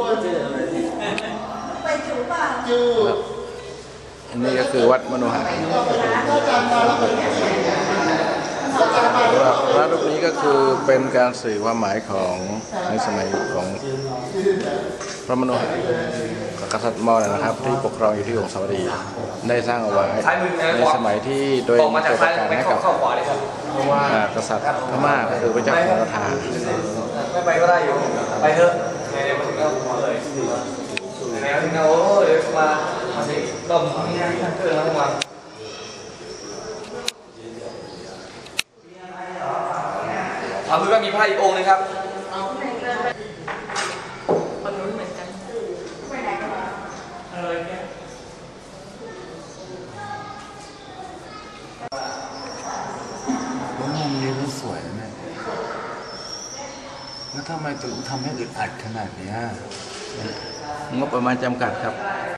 อันนี้ก็คือวัดมโนหะพระรูปนี้ก็คือเป็นการสื่อความหมายของในสมัยของพระมโนหะกษัตริย์มอญนะครับที่ปกครองอยู่ที่องค์สาวรีได้สร้างเอาไว้ในสมัยที่โดยเกิดการให้กับกษัตริย์พม่าก็คือพระเจ้าของราชาไม่ไปก็ได้อยู่ไปเถอะไหนๆมาถึงแล้วขอเลยไหนๆมาถึงแล้วโอ้เดี๋ยวมาสิต้มเครื่องแล้วมาเอาคือว่ามีพระอีกองค์นึงครับคนนู้นเหมือนกันไปไหนกันมาเนี่ยมุมนี้มันสวยนะเนี่ยแล้วทำไมถึงทำให้อึดอัดขนาดนี้งบประมาณจำกัดครับ